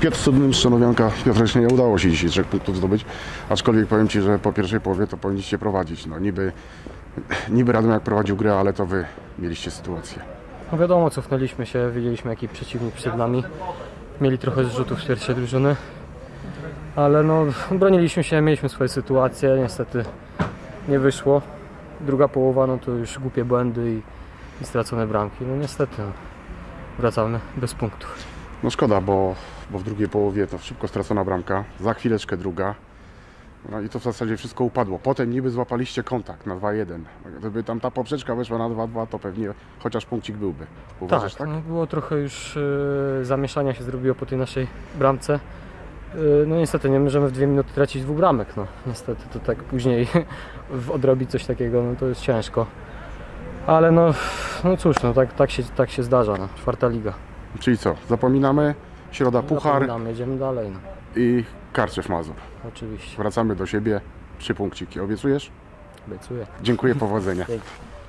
Piotr Studny, Szczenowianka. Piotrek, nie udało się dzisiaj 3 punktów zdobyć, aczkolwiek powiem Ci, że po pierwszej połowie to powinniście prowadzić. No niby Radomiak prowadził grę, ale to Wy mieliście sytuację. No wiadomo, cofnęliśmy się, wiedzieliśmy jaki przeciwnik przed nami. Mieli trochę zrzutów w pierwszej drużyny, ale no broniliśmy się, mieliśmy swoje sytuacje, niestety nie wyszło. Druga połowa, no to już głupie błędy i stracone bramki. No niestety no, wracamy bez punktów. No szkoda, bo w drugiej połowie to szybko stracona bramka, za chwileczkę druga. No i to w zasadzie wszystko upadło. Potem niby złapaliście kontakt na 2-1. Gdyby tam ta poprzeczka weszła na 2-2, to pewnie chociaż punkcik byłby. Uważasz, tak? No, było trochę już zamieszania się zrobiło po tej naszej bramce. No niestety nie możemy w 2 minuty tracić 2 bramek. No niestety to tak później odrobić coś takiego, no to jest ciężko. Ale no cóż, no tak się zdarza, no. 4. liga. Czyli co? Zapominamy? Środa puchar Zapominamy, jedziemy dalej. No. i Karczew Mazur. Oczywiście. Wracamy do siebie. 3 punkciki. Obiecujesz? Obiecuję. Dziękuję, powodzenia. Dzięki.